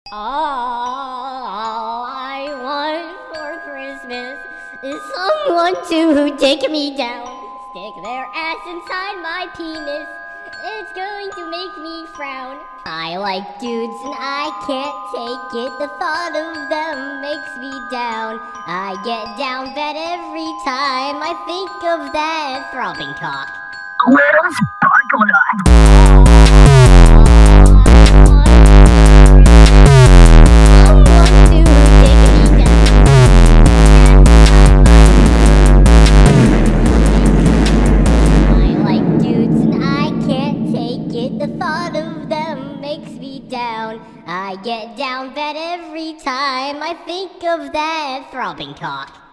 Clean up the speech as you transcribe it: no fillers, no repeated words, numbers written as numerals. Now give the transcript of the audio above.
All I want for Christmas is someone to take me down, stick their ass inside my penis. It's going to make me frown. I like dudes and I can't take it. The thought of them makes me down. I get down bad every time I think of that throbbing cock. Little sparkle nut. The thought of them makes me down. I get down bad every time I think of that throbbing cock.